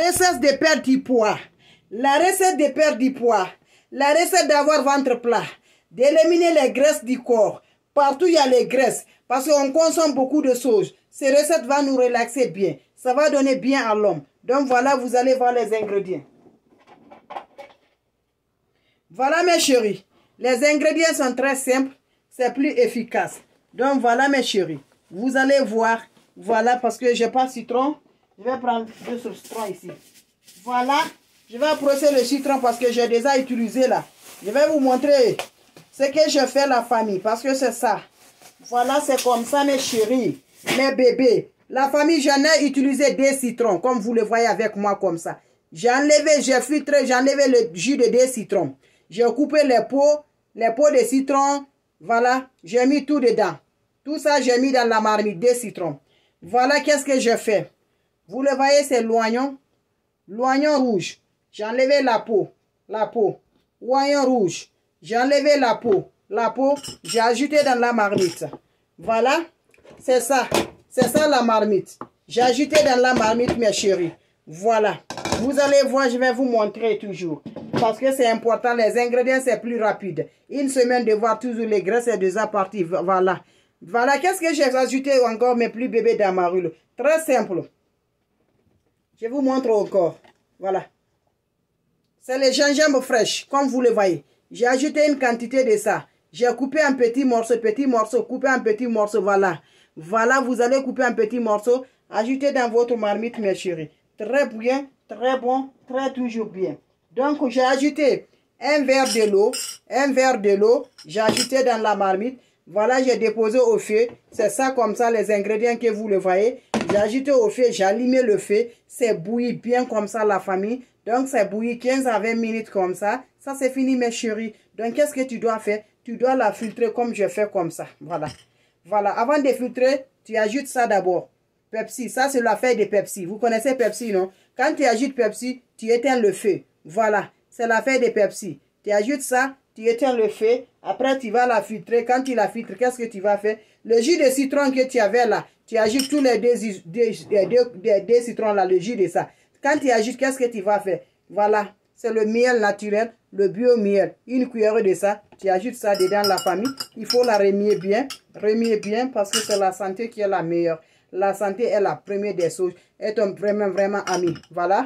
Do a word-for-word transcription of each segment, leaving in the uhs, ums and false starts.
recette de perdre du poids, la recette de perdre du poids, la recette d'avoir ventre plat, d'éliminer les graisses du corps. Partout il y a les graisses parce qu'on consomme beaucoup de choses. Ces recettes vont nous relaxer bien. Ça va donner bien à l'homme. Donc voilà, vous allez voir les ingrédients. Voilà mes chéris. Les ingrédients sont très simples. C'est plus efficace. Donc voilà mes chéris. Vous allez voir. Voilà parce que je n'ai pas de citron. Je vais prendre deux citrons ici. Voilà. Je vais approcher le citron parce que j'ai déjà utilisé là. Je vais vous montrer ce que je fais la famille. Parce que c'est ça. Voilà, c'est comme ça mes chéris. Mes bébés. La famille, j'en ai utilisé des citrons. Comme vous le voyez avec moi comme ça. J'ai enlevé, j'ai filtré, j'ai enlevé le jus de deux citrons. J'ai coupé les peaux, les peaux de citron. Voilà, j'ai mis tout dedans. Tout ça, j'ai mis dans la marmite, des citrons. Voilà, qu'est-ce que je fais. Vous le voyez, c'est l'oignon. L'oignon rouge. J'ai enlevé la peau. La peau. Oignon rouge. J'ai enlevé la peau. La peau, j'ai ajouté dans la marmite. Voilà, c'est ça. C'est ça la marmite. J'ai ajouté dans la marmite, mes chéris. Voilà. Vous allez voir, je vais vous montrer toujours. Parce que c'est important, les ingrédients, c'est plus rapide. Une semaine de voir toujours les graisses, c'est déjà parti. Voilà. Voilà, qu'est-ce que j'ai ajouté encore, mes plus bébés d'amarule. Très simple. Je vous montre encore. Voilà. C'est le gingembre fraîche, comme vous le voyez. J'ai ajouté une quantité de ça. J'ai coupé en petits morceaux, petits morceaux, coupé en petits morceaux, voilà. Voilà, vous allez couper en petits morceaux. Ajoutez dans votre marmite, mes chéris. Très bien, très bon, très toujours bien. Donc, j'ai ajouté un verre de l'eau, un verre de l'eau, j'ai ajouté dans la marmite. Voilà, j'ai déposé au feu. C'est ça comme ça, les ingrédients que vous le voyez. J'ai ajouté au feu, j'ai allumé le feu. C'est bouilli bien comme ça, la famille. Donc, c'est bouilli quinze à vingt minutes comme ça. Ça, c'est fini, mes chéris. Donc, qu'est-ce que tu dois faire? Tu dois la filtrer comme je fais comme ça. Voilà. Voilà. Avant de filtrer, tu ajoutes ça d'abord. Pepsi. Ça, c'est la feuille de Pepsi. Vous connaissez Pepsi, non? Quand tu ajoutes Pepsi, tu éteins le feu. Voilà. C'est la feuille de Pepsi. Tu ajoutes ça, tu éteins le feu. Après, tu vas la filtrer. Quand tu la filtres, qu'est-ce que tu vas faire? Le jus de citron que tu avais là, tu ajoutes tous les deux, deux, deux, deux, deux citrons là, le jus de ça. Quand tu ajoutes, qu'est-ce que tu vas faire? Voilà. C'est le miel naturel, le bio-miel. Une cuillère de ça, tu ajoutes ça dedans la famille. Il faut la remuer bien. Remuer bien parce que c'est la santé qui est la meilleure. La santé est la première des choses. Est un vraiment, vraiment ami. Voilà.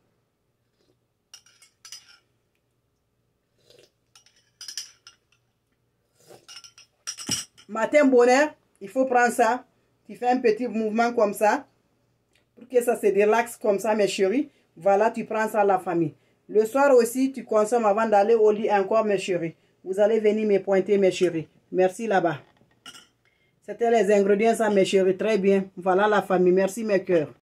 Matin bonheur, il faut prendre ça. Tu fais un petit mouvement comme ça. Pour que ça se relaxe comme ça, mes chéris. Voilà, tu prends ça à la famille. Le soir aussi, tu consommes avant d'aller au lit encore, mes chéris. Vous allez venir me pointer, mes chéris. Merci là-bas. C'était les ingrédients, ça, mes chéris. Très bien. Voilà la famille. Merci, mes cœurs.